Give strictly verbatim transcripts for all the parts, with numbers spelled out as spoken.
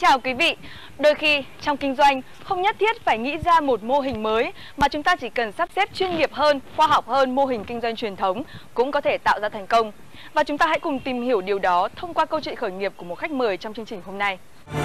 chào quý vị. Đôi khi trong kinh doanh không nhất thiết phải nghĩ ra một mô hình mới, mà chúng ta chỉ cần sắp xếp chuyên nghiệp hơn, khoa học hơn mô hình kinh doanh truyền thống cũng có thể tạo ra thành công. Và chúng ta hãy cùng tìm hiểu điều đó thông qua câu chuyện khởi nghiệp của một khách mời trong chương trình hôm nay.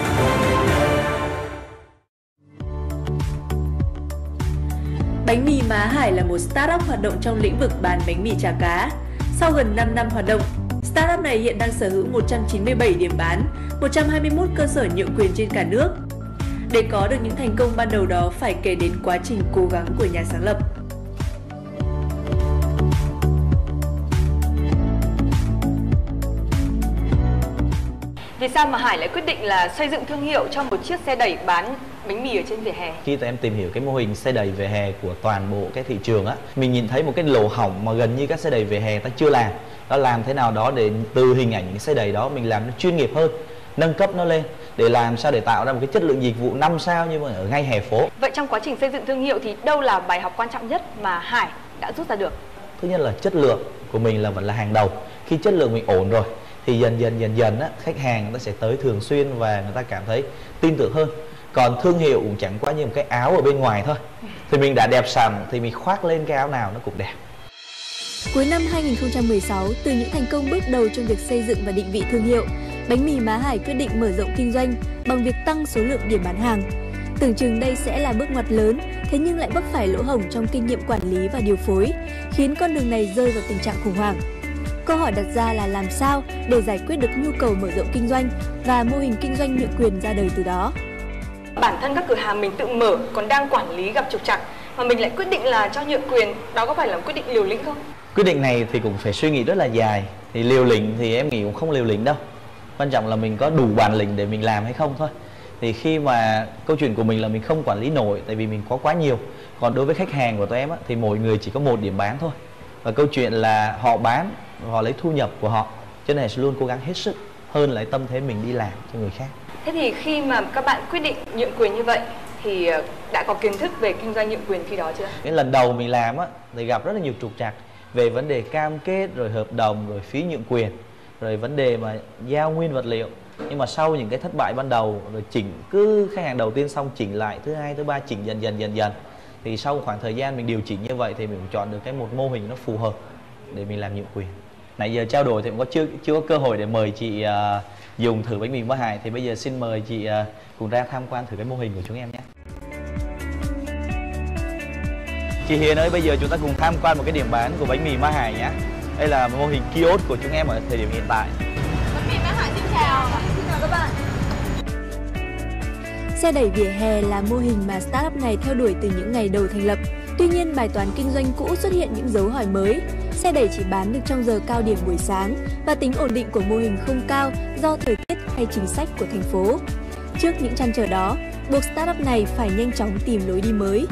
Bánh mì Má Hải là một startup hoạt động trong lĩnh vực bán bánh mì chả cá. Sau gần năm năm hoạt động, startup này hiện đang sở hữu một trăm chín mươi bảy điểm bán, một trăm hai mươi mốt cơ sở nhượng quyền trên cả nước. Để có được những thành công ban đầu đó phải kể đến quá trình cố gắng của nhà sáng lập. Vì sao mà Hải lại quyết định là xây dựng thương hiệu cho một chiếc xe đẩy bán bánh mì ở trên vỉa hè? Khi tụi em tìm hiểu cái mô hình xe đẩy vỉa hè của toàn bộ cái thị trường á, mình nhìn thấy một cái lỗ hổng mà gần như các xe đẩy vỉa hè ta chưa làm. Đó làm thế nào đó để từ hình ảnh những xe đẩy đó mình làm nó chuyên nghiệp hơn, nâng cấp nó lên để làm sao để tạo ra một cái chất lượng dịch vụ năm sao như mà ở ngay hè phố. Vậy trong quá trình xây dựng thương hiệu thì đâu là bài học quan trọng nhất mà Hải đã rút ra được? Thứ nhất là chất lượng của mình là vẫn là hàng đầu. Khi chất lượng mình ổn rồi thì dần dần dần dần á, khách hàng người ta sẽ tới thường xuyên và người ta cảm thấy tin tưởng hơn. Còn thương hiệu cũng chẳng qua như một cái áo ở bên ngoài thôi. Thì mình đã đẹp sẵn thì mình khoác lên cái áo nào nó cũng đẹp. Cuối năm hai nghìn không trăm mười sáu, từ những thành công bước đầu trong việc xây dựng và định vị thương hiệu, Bánh mì Má Hải quyết định mở rộng kinh doanh bằng việc tăng số lượng điểm bán hàng. Tưởng chừng đây sẽ là bước ngoặt lớn, thế nhưng lại vấp phải lỗ hổng trong kinh nghiệm quản lý và điều phối, khiến con đường này rơi vào tình trạng khủng hoảng. Câu hỏi đặt ra là làm sao để giải quyết được nhu cầu mở rộng kinh doanh và mô hình kinh doanh nhượng quyền ra đời từ đó. Bản thân các cửa hàng mình tự mở còn đang quản lý gặp trục trặc, mà mình lại quyết định là cho nhượng quyền, đó có phải là một quyết định liều lĩnh không? Quyết định này thì cũng phải suy nghĩ rất là dài. Thì liều lĩnh thì em nghĩ cũng không liều lĩnh đâu. Quan trọng là mình có đủ bản lĩnh để mình làm hay không thôi. Thì khi mà câu chuyện của mình là mình không quản lý nổi, tại vì mình có quá nhiều. Còn đối với khách hàng của tụi em á, thì mỗi người chỉ có một điểm bán thôi. Và câu chuyện là họ bán, họ lấy thu nhập của họ, cho nên sẽ luôn cố gắng hết sức hơn là tâm thế mình đi làm cho người khác. Thế thì khi mà các bạn quyết định nhượng quyền như vậy thì đã có kiến thức về kinh doanh nhượng quyền khi đó chưa? Cái lần đầu mình làm á thì gặp rất là nhiều trục trặc về vấn đề cam kết, rồi hợp đồng, rồi phí nhượng quyền, rồi vấn đề mà giao nguyên vật liệu. Nhưng mà sau những cái thất bại ban đầu, rồi chỉnh cứ khách hàng đầu tiên xong chỉnh lại, thứ hai, thứ ba chỉnh dần dần dần dần, thì sau khoảng thời gian mình điều chỉnh như vậy thì mình chọn được cái một mô hình nó phù hợp để mình làm nhượng quyền. Nãy giờ trao đổi thì cũng có chưa chưa có cơ hội để mời chị uh, dùng thử bánh mì Má Hải, thì bây giờ xin mời chị uh, cùng ra tham quan thử cái mô hình của chúng em nhé. Chị Hiền ơi, bây giờ chúng ta cùng tham quan một cái điểm bán của bánh mì Má Hải nhé. Đây là mô hình kiosk của chúng em ở thời điểm hiện tại. Bánh mì Má Hải xin chào. Xin chào các bạn. Xe đẩy vỉa hè là mô hình mà startup này theo đuổi từ những ngày đầu thành lập. Tuy nhiên, bài toán kinh doanh cũ xuất hiện những dấu hỏi mới. Xe đẩy chỉ bán được trong giờ cao điểm buổi sáng và tính ổn định của mô hình không cao do thời tiết hay chính sách của thành phố. Trước những trăn trở đó, buộc startup này phải nhanh chóng tìm lối đi mới.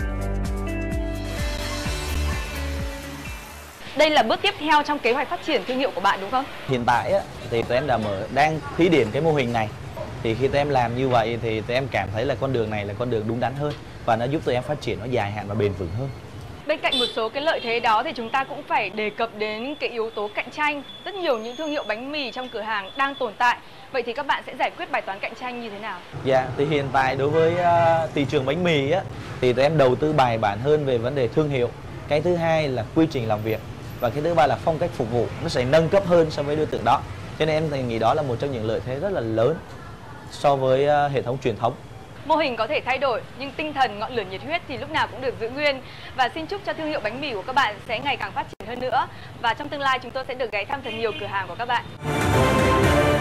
Đây là bước tiếp theo trong kế hoạch phát triển thương hiệu của bạn đúng không? Hiện tại á, thì tụi em đã mở đang thí điểm cái mô hình này. Thì khi tụi em làm như vậy thì tụi em cảm thấy là con đường này là con đường đúng đắn hơn và nó giúp tụi em phát triển nó dài hạn và bền vững hơn. Bên cạnh một số cái lợi thế đó thì chúng ta cũng phải đề cập đến cái yếu tố cạnh tranh. Rất nhiều những thương hiệu bánh mì trong cửa hàng đang tồn tại. Vậy thì các bạn sẽ giải quyết bài toán cạnh tranh như thế nào? Dạ, thì hiện tại đối với uh, thị trường bánh mì á, thì tụi em đầu tư bài bản hơn về vấn đề thương hiệu. Cái thứ hai là quy trình làm việc. Và cái thứ ba là phong cách phục vụ, nó sẽ nâng cấp hơn so với đối tượng đó. Cho nên em thì nghĩ đó là một trong những lợi thế rất là lớn so với uh, hệ thống truyền thống. Mô hình có thể thay đổi nhưng tinh thần ngọn lửa nhiệt huyết thì lúc nào cũng được giữ nguyên. Và xin chúc cho thương hiệu bánh mì của các bạn sẽ ngày càng phát triển hơn nữa. Và trong tương lai chúng tôi sẽ được ghé thăm thật nhiều cửa hàng của các bạn.